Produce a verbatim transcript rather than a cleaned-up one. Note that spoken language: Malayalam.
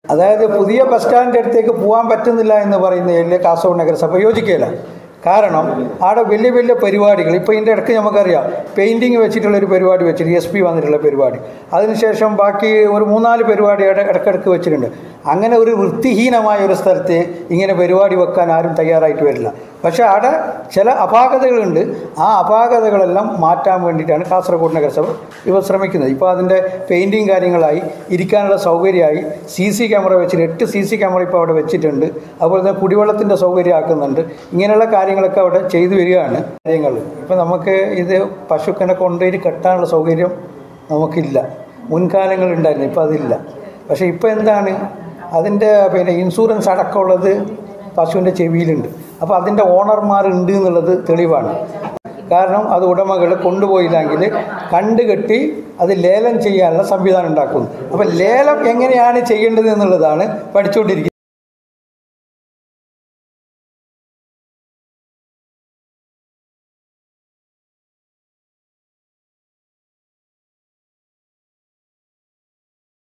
അതായത് പുതിയ ബസ് സ്റ്റാൻഡിൻ്റെ അടുത്തേക്ക് പോകാൻ പറ്റുന്നില്ല എന്ന് പറയുന്നതിൽ കാസർഗോഡ് നഗരസഭ യോജിക്കുകയില്ല. കാരണം അവിടെ വലിയ വലിയ പരിപാടികൾ ഇപ്പോൾ ഇതിൻ്റെ ഇടയ്ക്ക് നമുക്കറിയാം പെയിൻറ്റിങ് വെച്ചിട്ടുള്ളൊരു പരിപാടി വെച്ചിട്ട് എസ് പി വന്നിട്ടുള്ള പരിപാടി, അതിനുശേഷം ബാക്കി ഒരു മൂന്നാല് പരിപാടി ഇടയ്ക്കിടയ്ക്ക് വെച്ചിട്ടുണ്ട്. അങ്ങനെ ഒരു വൃത്തിഹീനമായ ഒരു സ്ഥലത്ത് ഇങ്ങനെ പരിപാടി വെക്കാൻ ആരും തയ്യാറായിട്ട് വരില്ല. പക്ഷേ അവിടെ ചില അപാകതകളുണ്ട്. ആ അപാകതകളെല്ലാം മാറ്റാൻ വേണ്ടിയിട്ടാണ് കാസർഗോഡ് നഗരസഭ ഇവ ശ്രമിക്കുന്നത്. ഇപ്പോൾ അതിൻ്റെ പെയിൻറ്റിങ് കാര്യങ്ങളായി, ഇരിക്കാനുള്ള സൗകര്യമായി, സി സി ക്യാമറ വെച്ചിട്ട് എട്ട് സി സി ക്യാമറ ഇപ്പോൾ അവിടെ വെച്ചിട്ടുണ്ട്. അതുപോലെ തന്നെ കുടിവെള്ളത്തിൻ്റെ സൗകര്യം ആക്കുന്നുണ്ട്. ഇങ്ങനെയുള്ള കാര്യങ്ങളൊക്കെ അവിടെ ചെയ്തു വരികയാണ് കാര്യങ്ങൾ. ഇപ്പം നമുക്ക് ഇത് പശുക്കളെ കൊണ്ടുപോയി കെട്ടാനുള്ള സൗകര്യം നമുക്കില്ല. മുൻകാലങ്ങളുണ്ടായിരുന്നു, ഇപ്പോൾ അതില്ല. പക്ഷേ ഇപ്പോൾ എന്താണ്, അതിൻ്റെ പിന്നെ ഇൻഷുറൻസ് അടക്കമുള്ളത് പശുവിൻ്റെ ചെവിയിലുണ്ട്. അപ്പോൾ അതിൻ്റെ ഓണർമാരുണ്ട് എന്നുള്ളത് തെളിവാണ്. കാരണം അത് ഉടമകൾ കൊണ്ടുപോയില്ലെങ്കിൽ കണ്ടുകെട്ടി അത് ലേലം ചെയ്യാനുള്ള സംവിധാനം ഉണ്ടാക്കുന്നു. അപ്പോൾ ലേലം എങ്ങനെയാണ് ചെയ്യേണ്ടത് എന്നുള്ളതാണ് പഠിച്ചുകൊണ്ടിരിക്കുന്നത്.